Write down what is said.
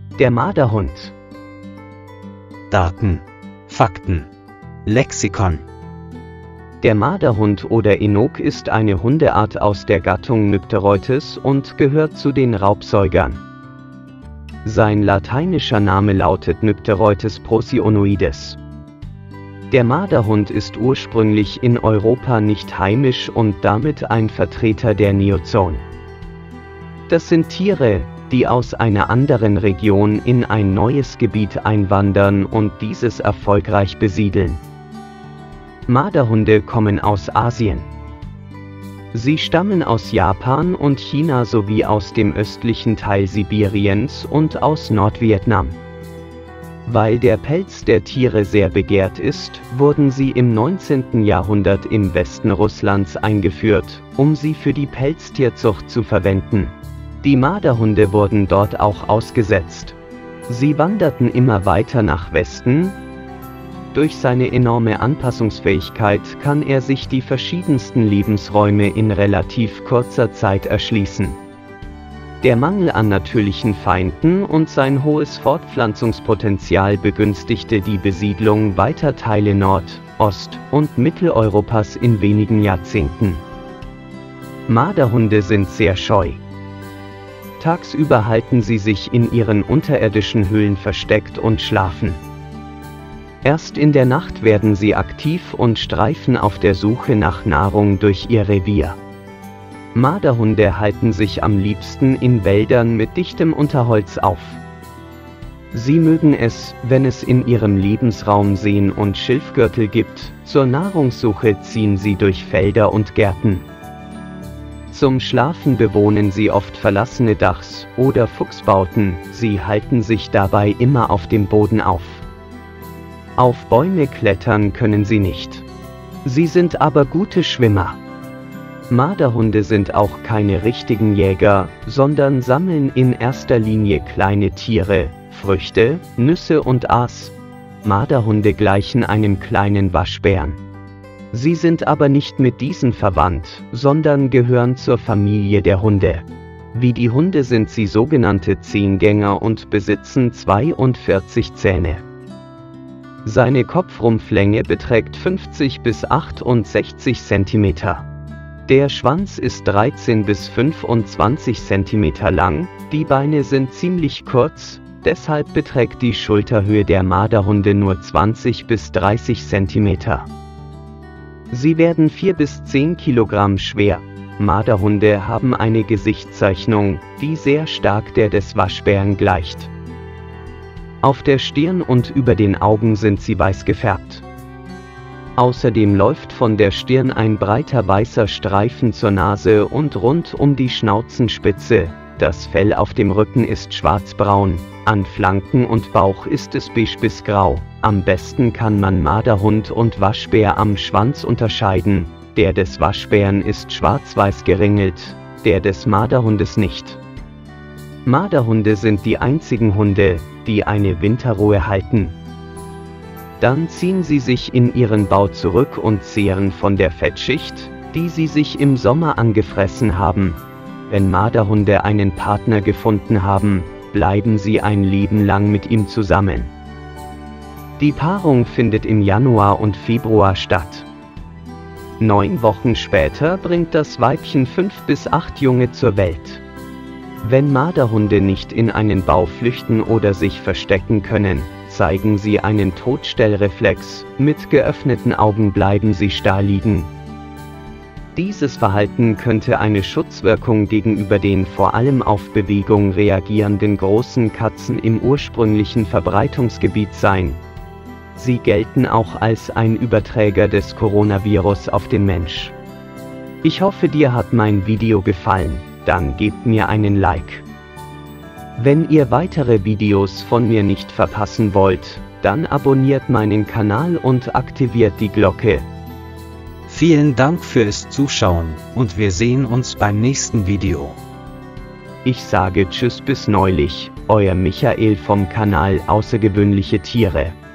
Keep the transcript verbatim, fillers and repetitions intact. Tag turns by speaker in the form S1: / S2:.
S1: Der Marderhund.
S2: Daten, Fakten, Lexikon.
S1: Der Marderhund oder Enoch ist eine Hundeart aus der Gattung Nyctereutes und gehört zu den Raubsäugern. Sein lateinischer Name lautet Nyctereutes procyonoides. Der Marderhund ist ursprünglich in Europa nicht heimisch und damit ein Vertreter der Neozoen. Das sind Tiere, die aus einer anderen Region in ein neues Gebiet einwandern und dieses erfolgreich besiedeln. Marderhunde kommen aus Asien. Sie stammen aus Japan und China sowie aus dem östlichen Teil Sibiriens und aus Nordvietnam. Weil der Pelz der Tiere sehr begehrt ist, wurden sie im neunzehnten Jahrhundert im Westen Russlands eingeführt, um sie für die Pelztierzucht zu verwenden. Die Marderhunde wurden dort auch ausgesetzt. Sie wanderten immer weiter nach Westen. Durch seine enorme Anpassungsfähigkeit kann er sich die verschiedensten Lebensräume in relativ kurzer Zeit erschließen. Der Mangel an natürlichen Feinden und sein hohes Fortpflanzungspotenzial begünstigte die Besiedlung weiter Teile Nord-, Ost- und Mitteleuropas in wenigen Jahrzehnten. Marderhunde sind sehr scheu. Tagsüber halten sie sich in ihren unterirdischen Höhlen versteckt und schlafen. Erst in der Nacht werden sie aktiv und streifen auf der Suche nach Nahrung durch ihr Revier. Marderhunde halten sich am liebsten in Wäldern mit dichtem Unterholz auf. Sie mögen es, wenn es in ihrem Lebensraum Seen und Schilfgürtel gibt. Zur Nahrungssuche ziehen sie durch Felder und Gärten. Zum Schlafen bewohnen sie oft verlassene Dachs- oder Fuchsbauten, sie halten sich dabei immer auf dem Boden auf. Auf Bäume klettern können sie nicht. Sie sind aber gute Schwimmer. Marderhunde sind auch keine richtigen Jäger, sondern sammeln in erster Linie kleine Tiere, Früchte, Nüsse und Aas. Marderhunde gleichen einem kleinen Waschbären. Sie sind aber nicht mit diesen verwandt, sondern gehören zur Familie der Hunde. Wie die Hunde sind sie sogenannte Zehngänger und besitzen zweiundvierzig Zähne. Seine Kopfrumpflänge beträgt fünfzig bis achtundsechzig Zentimeter. Der Schwanz ist dreizehn bis fünfundzwanzig Zentimeter lang, die Beine sind ziemlich kurz, deshalb beträgt die Schulterhöhe der Marderhunde nur zwanzig bis dreißig Zentimeter. Sie werden vier bis zehn Kilogramm schwer. Marderhunde haben eine Gesichtszeichnung, die sehr stark der des Waschbären gleicht. Auf der Stirn und über den Augen sind sie weiß gefärbt. Außerdem läuft von der Stirn ein breiter weißer Streifen zur Nase und rund um die Schnauzenspitze. Das Fell auf dem Rücken ist schwarzbraun, an Flanken und Bauch ist es beige bis grau. Am besten kann man Marderhund und Waschbär am Schwanz unterscheiden. Der des Waschbären ist schwarz-weiß geringelt, der des Marderhundes nicht. Marderhunde sind die einzigen Hunde, die eine Winterruhe halten. Dann ziehen sie sich in ihren Bau zurück und zehren von der Fettschicht, die sie sich im Sommer angefressen haben. Wenn Marderhunde einen Partner gefunden haben, bleiben sie ein Leben lang mit ihm zusammen. Die Paarung findet im Januar und Februar statt. Neun Wochen später bringt das Weibchen fünf bis acht Junge zur Welt. Wenn Marderhunde nicht in einen Bau flüchten oder sich verstecken können, zeigen sie einen Todstellreflex, mit geöffneten Augen bleiben sie starr liegen. Dieses Verhalten könnte eine Schutzwirkung gegenüber den vor allem auf Bewegung reagierenden großen Katzen im ursprünglichen Verbreitungsgebiet sein. Sie gelten auch als ein Überträger des Coronavirus auf den Mensch. Ich hoffe, dir hat mein Video gefallen, dann gebt mir einen Like. Wenn ihr weitere Videos von mir nicht verpassen wollt, dann abonniert meinen Kanal und aktiviert die Glocke.
S2: Vielen Dank fürs Zuschauen und wir sehen uns beim nächsten Video.
S1: Ich sage Tschüss bis neulich, euer Michael vom Kanal Außergewöhnliche Tiere.